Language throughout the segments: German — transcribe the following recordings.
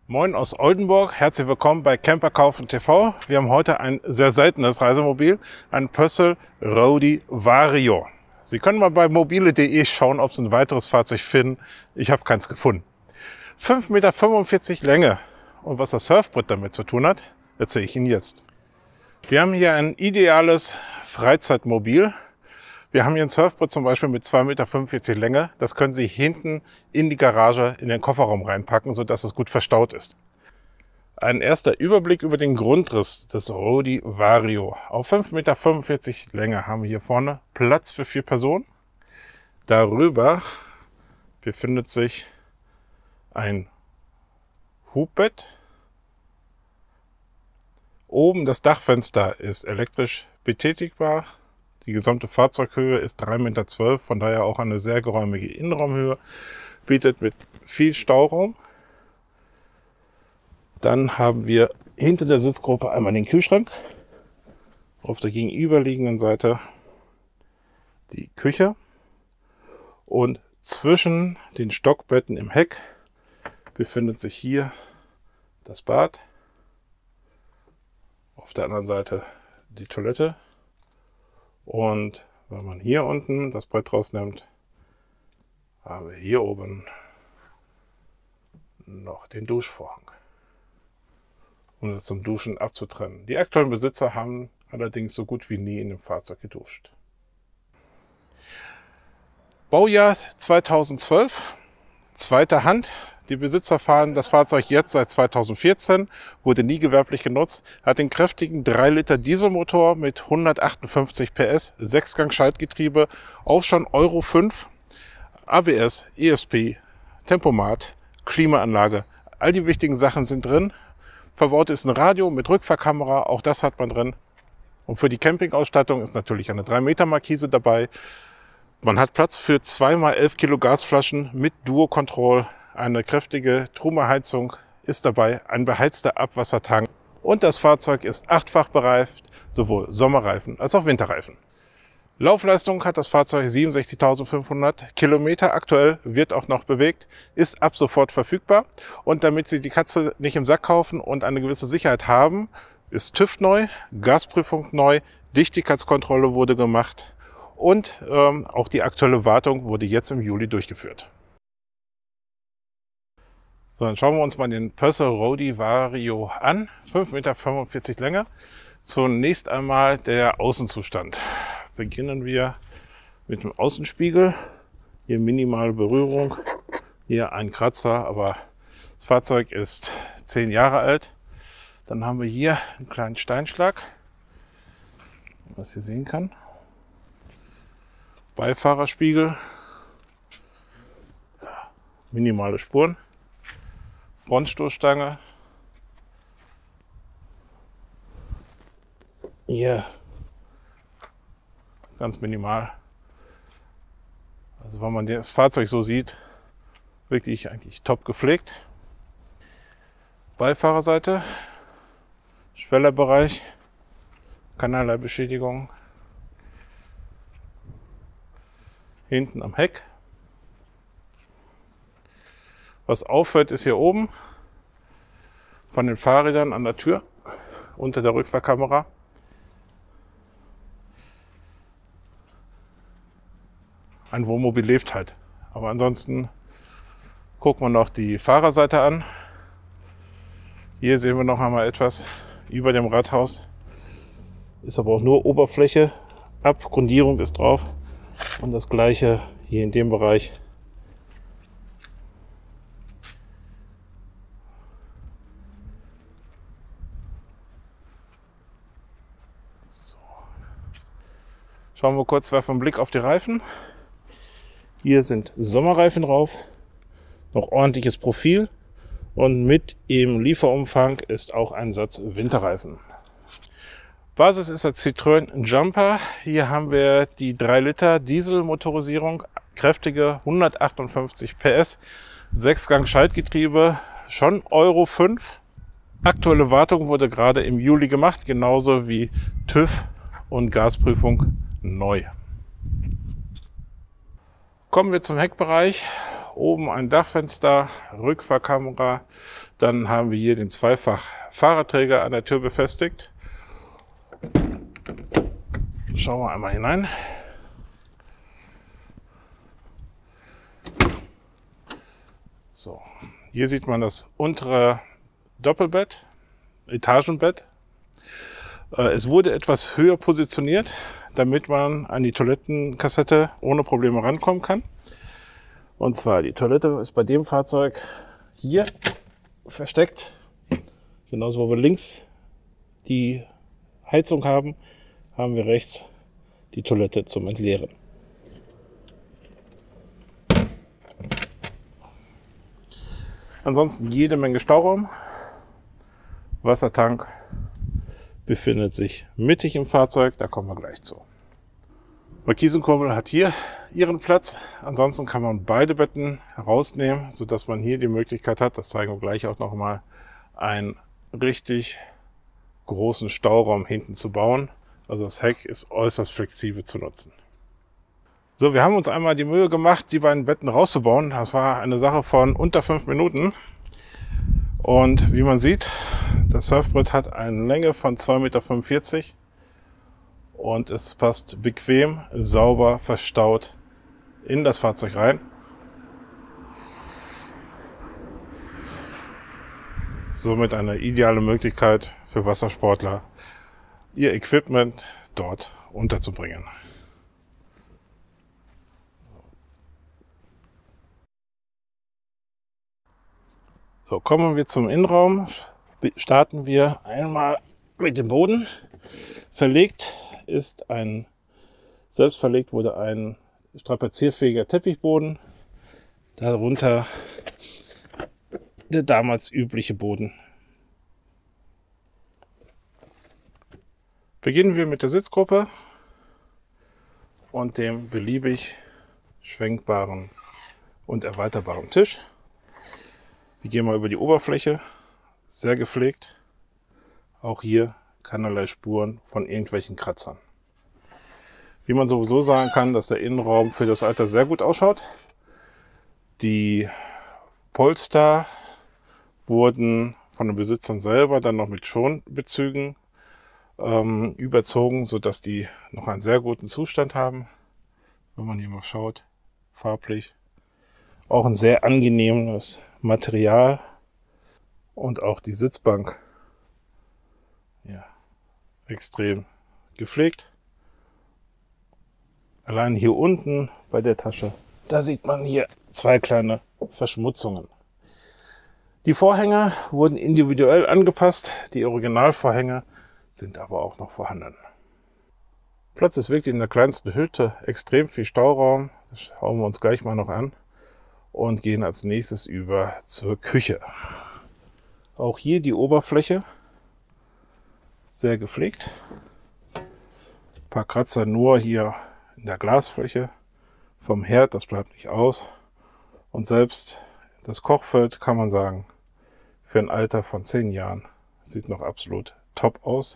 Moin aus Oldenburg, herzlich willkommen bei Camper Kaufen TV. Wir haben heute ein sehr seltenes Reisemobil, ein Pössl Roadie Vario. Sie können mal bei mobile.de schauen, ob Sie ein weiteres Fahrzeug finden. Ich habe keins gefunden. 5,45 Meter Länge. Und was das Surfbrett damit zu tun hat, erzähle ich Ihnen jetzt. Wir haben hier ein ideales Freizeitmobil. Wir haben hier ein Surfbrett zum Beispiel mit 2,45 Meter Länge. Das können Sie hinten in die Garage, in den Kofferraum reinpacken, sodass es gut verstaut ist. Ein erster Überblick über den Grundriss des Roadie Vario. Auf 5,45 Meter Länge haben wir hier vorne Platz für 4 Personen. Darüber befindet sich ein Hubbett. Oben das Dachfenster ist elektrisch betätigbar. Die gesamte Fahrzeughöhe ist 3,12 Meter, von daher auch eine sehr geräumige Innenraumhöhe, bietet mit viel Stauraum. Dann haben wir hinter der Sitzgruppe einmal den Kühlschrank, auf der gegenüberliegenden Seite die Küche und zwischen den Stockbetten im Heck befindet sich hier das Bad, auf der anderen Seite die Toilette. Und wenn man hier unten das Brett rausnimmt, haben wir hier oben noch den Duschvorhang, um es zum Duschen abzutrennen. Die aktuellen Besitzer haben allerdings so gut wie nie in dem Fahrzeug geduscht. Baujahr 2012, zweite Hand. Die Besitzer fahren das Fahrzeug jetzt seit 2014, wurde nie gewerblich genutzt, hat den kräftigen 3 Liter Dieselmotor mit 158 PS, 6-Gang-Schaltgetriebe auf schon Euro 5, ABS, ESP, Tempomat, Klimaanlage. All die wichtigen Sachen sind drin. Verbaut ist ein Radio mit Rückfahrkamera, auch das hat man drin. Und für die Campingausstattung ist natürlich eine 3-Meter-Markise dabei. Man hat Platz für 2x11 Kilo Gasflaschen mit Duo-Control. Eine kräftige Truma-Heizung ist dabei, ein beheizter Abwassertank und das Fahrzeug ist 8-fach bereift, sowohl Sommerreifen als auch Winterreifen. Laufleistung hat das Fahrzeug 67.500 Kilometer, aktuell wird auch noch bewegt, ist ab sofort verfügbar und damit Sie die Katze nicht im Sack kaufen und eine gewisse Sicherheit haben, ist TÜV neu, Gasprüfung neu, Dichtigkeitskontrolle wurde gemacht und auch die aktuelle Wartung wurde jetzt im Juli durchgeführt. So, dann schauen wir uns mal den Pössl Roadie Vario an. 5,45 Meter Länge. Zunächst einmal der Außenzustand. Beginnen wir mit dem Außenspiegel. Hier minimale Berührung. Hier ein Kratzer, aber das Fahrzeug ist 10 Jahre alt. Dann haben wir hier einen kleinen Steinschlag, was ihr sehen kann. Beifahrerspiegel. Minimale Spuren. Frontstoßstange. Hier ganz minimal. Also wenn man das Fahrzeug so sieht, wirklich eigentlich top gepflegt. Beifahrerseite, Schwellerbereich, keinerlei Beschädigung. Hinten am Heck. Was auffällt, ist hier oben von den Fahrrädern an der Tür unter der Rückfahrkamera ein Wohnmobil lebt halt. Aber ansonsten gucken wir noch die Fahrerseite an. Hier sehen wir noch einmal etwas über dem Rathaus. Ist aber auch nur Oberfläche. Grundierung ist drauf. Und das gleiche hier in dem Bereich. Schauen wir kurz, werfen einen Blick auf die Reifen. Hier sind Sommerreifen drauf, noch ordentliches Profil und mit im Lieferumfang ist auch ein Satz Winterreifen. Basis ist der Citroën Jumper. Hier haben wir die 3 Liter Dieselmotorisierung, kräftige 158 PS, 6-Gang Schaltgetriebe, schon Euro 5. Aktuelle Wartung wurde gerade im Juli gemacht, genauso wie TÜV und Gasprüfung neu. Kommen wir zum Heckbereich. oben ein Dachfenster, Rückfahrkamera. Dann haben wir hier den Zweifach-Fahrradträger an der Tür befestigt. Schauen wir einmal hinein. So, hier sieht man das untere Doppelbett, Etagenbett. Es wurde etwas höher positioniert, damit man an die Toilettenkassette ohne Probleme rankommen kann. Und zwar, die Toilette ist bei dem Fahrzeug hier versteckt. Genauso, wo wir links die Heizung haben, haben wir rechts die Toilette zum Entleeren. Ansonsten jede Menge Stauraum. Wassertank befindet sich mittig im Fahrzeug, da kommen wir gleich zu. Markisenkurbel hat hier ihren Platz. Ansonsten kann man beide Betten herausnehmen, sodass man hier die Möglichkeit hat, das zeigen wir gleich auch nochmal, einen richtig großen Stauraum hinten zu bauen. Also das Heck ist äußerst flexibel zu nutzen. So, wir haben uns einmal die Mühe gemacht, die beiden Betten rauszubauen. Das war eine Sache von unter 5 Minuten. Und wie man sieht, das Surfbrett hat eine Länge von 2,45 Meter und es passt bequem, sauber, verstaut in das Fahrzeug rein. Somit eine ideale Möglichkeit für Wassersportler, ihr Equipment dort unterzubringen. So, kommen wir zum Innenraum. Starten wir einmal mit dem Boden. Verlegt wurde ein strapazierfähiger Teppichboden. Darunter der damals übliche Boden. Beginnen wir mit der Sitzgruppe und dem beliebig schwenkbaren und erweiterbaren Tisch. Wir gehen mal über die Oberfläche, sehr gepflegt. Auch hier keinerlei Spuren von irgendwelchen Kratzern. Wie man sowieso sagen kann, dass der Innenraum für das Alter sehr gut ausschaut. Die Polster wurden von den Besitzern selber dann noch mit Schonbezügen überzogen, sodass die noch einen sehr guten Zustand haben. Wenn man hier mal schaut, farblich. Auch ein sehr angenehmes Material und auch die Sitzbank, ja, extrem gepflegt. Allein hier unten bei der Tasche, da sieht man hier 2 kleine Verschmutzungen. Die Vorhänge wurden individuell angepasst, die Originalvorhänge sind aber auch noch vorhanden. Platz ist wirklich in der kleinsten Hütte, extrem viel Stauraum, das schauen wir uns gleich mal noch an. Und gehen als nächstes über zur Küche. Auch hier die Oberfläche sehr gepflegt. Ein paar Kratzer nur hier in der Glasfläche vom Herd, das bleibt nicht aus. Und selbst das Kochfeld, kann man sagen, für ein Alter von 10 Jahren sieht noch absolut top aus.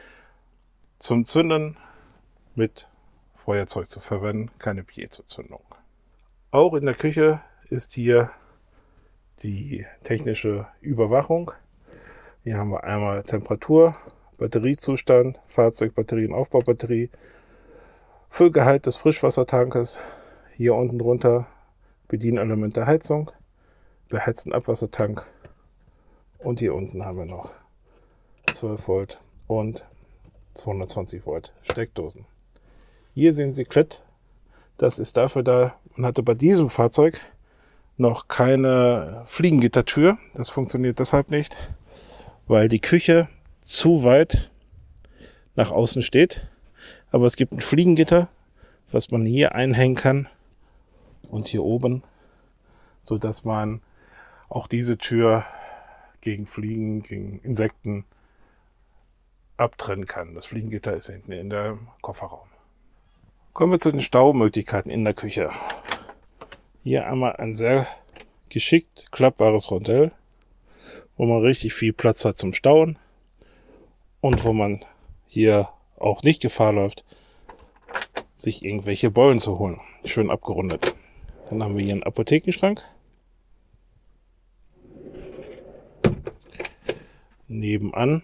Zum Zünden mit Feuerzeug zu verwenden, keine Piezo-Zündung. Auch in der Küche ist hier die technische Überwachung. Hier haben wir einmal Temperatur, Batteriezustand, Fahrzeugbatterie und Aufbaubatterie, Füllgehalt des Frischwassertankes, hier unten drunter Bedienelement der Heizung, beheizten Abwassertank und hier unten haben wir noch 12 Volt und 220 Volt Steckdosen. Hier sehen Sie Klett, das ist dafür da, man hatte bei diesem Fahrzeug noch keine Fliegengittertür. Das funktioniert deshalb nicht, weil die Küche zu weit nach außen steht. Aber es gibt ein Fliegengitter, was man hier einhängen kann und hier oben, so dass man auch diese Tür gegen Fliegen, gegen Insekten abtrennen kann. Das Fliegengitter ist hinten in der Kofferraum. Kommen wir zu den Staumöglichkeiten in der Küche. Hier einmal ein sehr geschickt klappbares Rondell, wo man richtig viel Platz hat zum Stauen und wo man hier auch nicht Gefahr läuft, sich irgendwelche Beulen zu holen. Schön abgerundet. Dann haben wir hier einen Apothekenschrank. Nebenan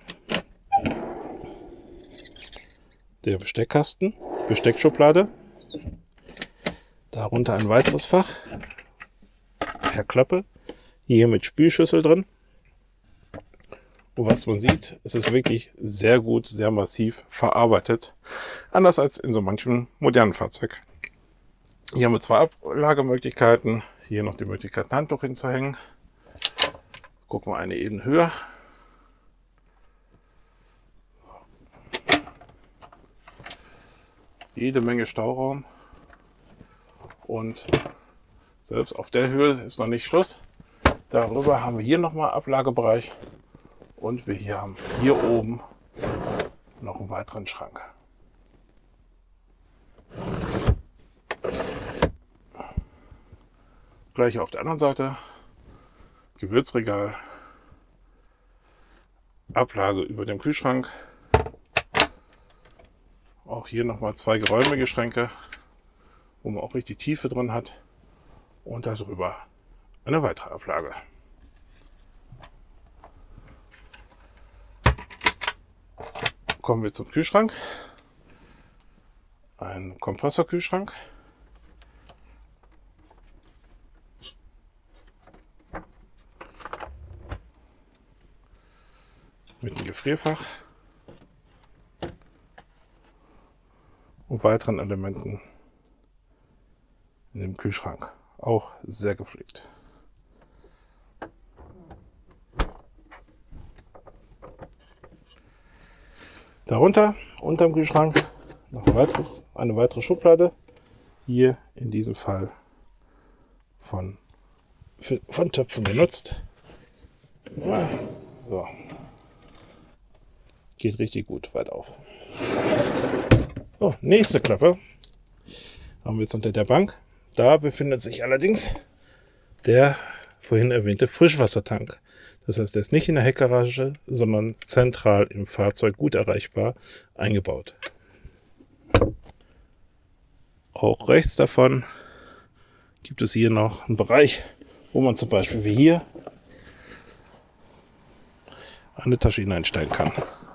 der Besteckkasten, Besteckschublade. Darunter ein weiteres Fach per Klappe. Hier mit Spülschüssel drin. Und was man sieht, es ist wirklich sehr gut, sehr massiv verarbeitet. Anders als in so manchem modernen Fahrzeug. Hier haben wir zwei Ablagemöglichkeiten. Hier noch die Möglichkeit, ein Handtuch hinzuhängen. Gucken wir eine Ebene höher. Jede Menge Stauraum. Und selbst auf der Höhe ist noch nicht Schluss. Darüber haben wir hier nochmal Ablagebereich. Und wir hier haben hier oben noch einen weiteren Schrank. Gleich auf der anderen Seite Gewürzregal, Ablage über dem Kühlschrank. Auch hier nochmal zwei geräumige Schränke, wo man auch richtig Tiefe drin hat. Und darüber eine weitere Ablage. Kommen wir zum Kühlschrank. Ein Kompressorkühlschrank. Mit einem Gefrierfach. Und weiteren Elementen in dem Kühlschrank. Auch sehr gepflegt. Darunter, unterm Kühlschrank, noch eine weitere Schublade. Hier in diesem Fall von Töpfen genutzt. Ja, so. Geht richtig gut weit auf. So, nächste Klappe haben wir jetzt unter der Bank. Da befindet sich allerdings der vorhin erwähnte Frischwassertank. Das heißt, der ist nicht in der Heckgarage, sondern zentral im Fahrzeug gut erreichbar eingebaut. Auch rechts davon gibt es hier noch einen Bereich, wo man zum Beispiel wie hier eine Tasche hineinstellen kann.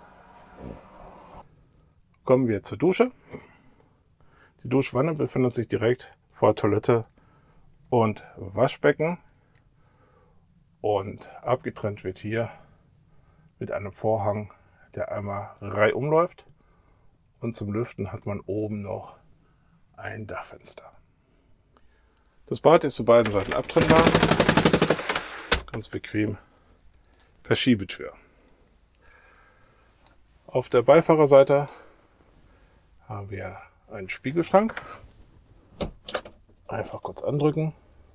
Kommen wir zur Dusche. Die Duschwanne befindet sich direkt vor Toilette und Waschbecken. Und abgetrennt wird hier mit einem Vorhang, der einmal reihum läuft. Und zum Lüften hat man oben noch ein Dachfenster. Das Bad ist zu beiden Seiten abtrennbar. Ganz bequem per Schiebetür. Auf der Beifahrerseite haben wir einen Spiegelschrank. Einfach kurz andrücken.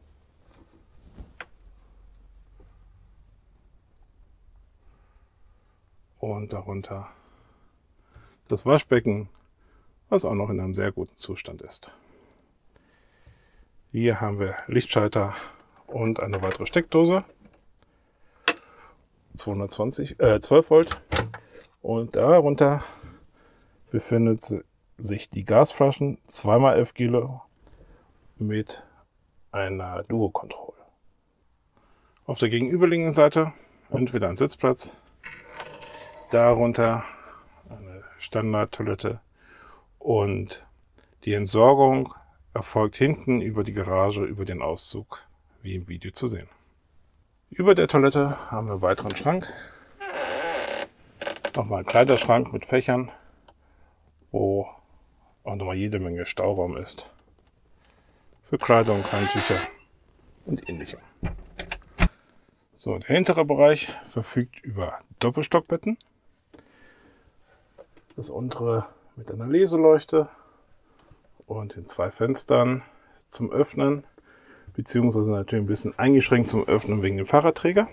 Und darunter das Waschbecken, was auch noch in einem sehr guten Zustand ist. Hier haben wir Lichtschalter und eine weitere Steckdose. 12 Volt. Und darunter befindet sich die Gasflaschen, 2x11 Kilo mit einer Duo-Control. Auf der gegenüberliegenden Seite entweder ein Sitzplatz, darunter eine Standardtoilette und die Entsorgung erfolgt hinten über die Garage, über den Auszug, wie im Video zu sehen. Über der Toilette haben wir einen weiteren Schrank. Nochmal ein Kleiderschrank mit Fächern, wo auch nochmal jede Menge Stauraum ist. Für Kleidung, Handtücher und ähnlichem. So, der hintere Bereich verfügt über Doppelstockbetten. Das untere mit einer Leseleuchte und den zwei Fenstern zum Öffnen, beziehungsweise natürlich ein bisschen eingeschränkt zum Öffnen wegen dem Fahrradträger.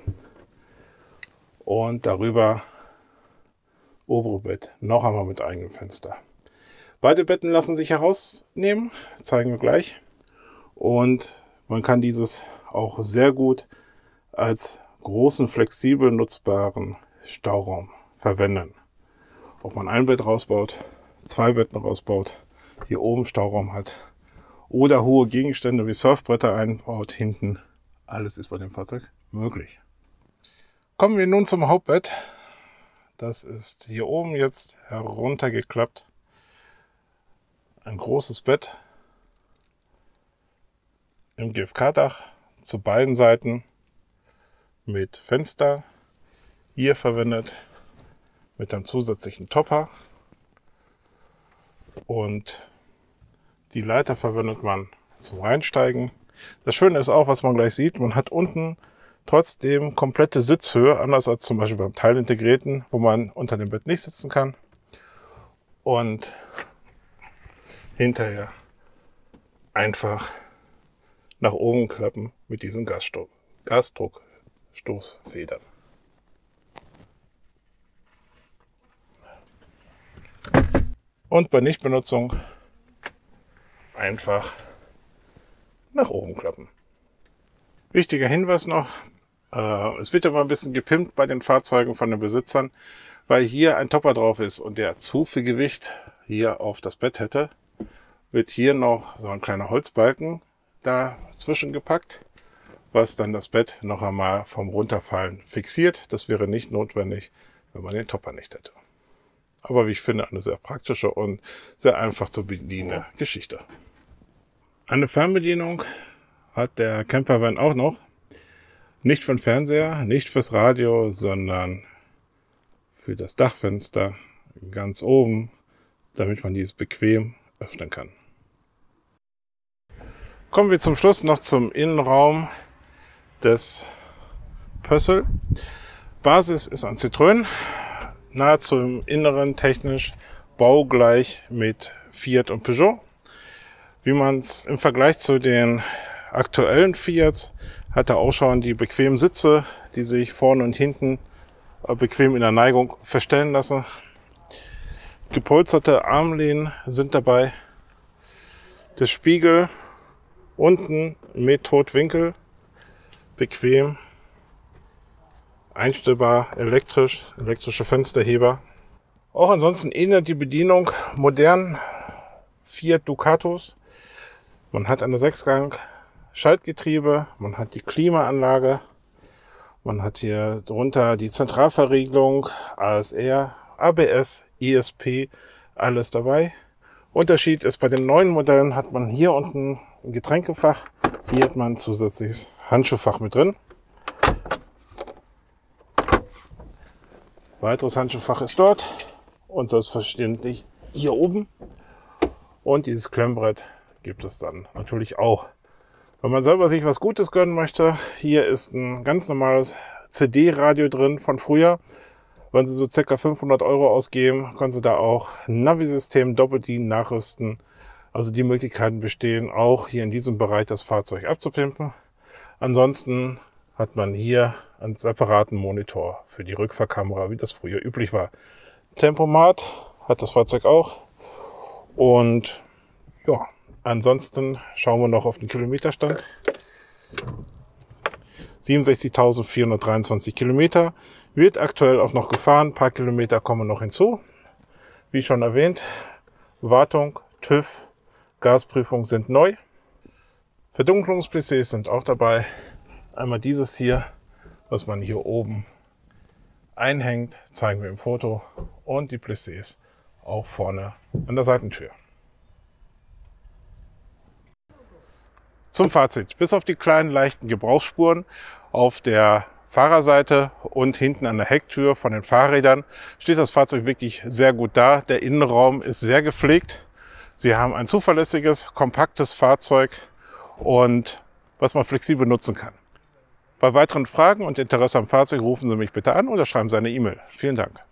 Und darüber obere Bett noch einmal mit eigenem Fenster. Beide Betten lassen sich herausnehmen, zeigen wir gleich. Und man kann dieses auch sehr gut als großen, flexibel nutzbaren Stauraum verwenden. Ob man ein Bett rausbaut, zwei Betten rausbaut, hier oben Stauraum hat oder hohe Gegenstände wie Surfbretter einbaut hinten. Alles ist bei dem Fahrzeug möglich. Kommen wir nun zum Hauptbett. Das ist hier oben jetzt heruntergeklappt. Ein großes Bett im GFK-Dach zu beiden Seiten mit Fenster. Hier verwendet mit einem zusätzlichen Topper. Und die Leiter verwendet man zum Reinsteigen. Das Schöne ist auch, was man gleich sieht, man hat unten trotzdem komplette Sitzhöhe, anders als zum Beispiel beim Teilintegrierten, wo man unter dem Bett nicht sitzen kann. Und hinterher einfach nach oben klappen mit diesen Gasdruckstoßfedern. Und bei Nichtbenutzung einfach nach oben klappen. Wichtiger Hinweis noch, es wird aber ein bisschen gepimpt bei den Fahrzeugen von den Besitzern, weil hier ein Topper drauf ist und der zu viel Gewicht hier auf das Bett hätte, wird hier noch so ein kleiner Holzbalken dazwischen gepackt, was dann das Bett noch einmal vom Runterfallen fixiert. Das wäre nicht notwendig, wenn man den Topper nicht hätte. Aber wie ich finde, eine sehr praktische und sehr einfach zu bedienende Geschichte. Eine Fernbedienung hat der Campervan auch noch. Nicht für den Fernseher, nicht fürs Radio, sondern für das Dachfenster ganz oben, damit man dieses bequem öffnen kann. Kommen wir zum Schluss noch zum Innenraum des Pössl. Basis ist ein Citroën, nahezu im Inneren technisch baugleich mit Fiat und Peugeot. Wie man es im Vergleich zu den aktuellen Fiats hat er auch schon die bequemen Sitze, die sich vorne und hinten bequem in der Neigung verstellen lassen. Gepolsterte Armlehnen sind dabei. Der Spiegel unten mit Totwinkel, bequem, einstellbar, elektrische Fensterheber. Auch ansonsten ähnelt die Bedienung modernen Fiat Ducatos. Man hat eine 6-Gang Schaltgetriebe, man hat die Klimaanlage, man hat hier drunter die Zentralverriegelung, ASR, ABS, ESP, alles dabei. Unterschied ist, bei den neuen Modellen hat man hier unten ein Getränkefach, hier hat man ein zusätzliches Handschuhfach mit drin. Weiteres Handschuhfach ist dort und selbstverständlich hier oben. Und dieses Klemmbrett gibt es dann natürlich auch. Wenn man selber sich was Gutes gönnen möchte, hier ist ein ganz normales CD-Radio drin von früher. Wenn Sie so ca. 500 € ausgeben, können Sie da auch ein Navi-System Doppel-DIN nachrüsten. Also die Möglichkeiten bestehen, auch hier in diesem Bereich das Fahrzeug abzupimpen. Ansonsten hat man hier einen separaten Monitor für die Rückfahrkamera, wie das früher üblich war. Tempomat hat das Fahrzeug auch. Und ja, ansonsten schauen wir noch auf den Kilometerstand. 67.423 Kilometer. Wird aktuell auch noch gefahren. Ein paar Kilometer kommen noch hinzu. Wie schon erwähnt, Wartung, TÜV, Gasprüfung sind neu. Verdunklungsplissés sind auch dabei. Einmal dieses hier, was man hier oben einhängt, zeigen wir im Foto. Und die Plissés auch vorne an der Seitentür. Zum Fazit. Bis auf die kleinen leichten Gebrauchsspuren auf der Fahrerseite und hinten an der Hecktür von den Fahrrädern steht das Fahrzeug wirklich sehr gut da. Der Innenraum ist sehr gepflegt. Sie haben ein zuverlässiges, kompaktes Fahrzeug und was man flexibel nutzen kann. Bei weiteren Fragen und Interesse am Fahrzeug rufen Sie mich bitte an oder schreiben Sie eine E-Mail. Vielen Dank.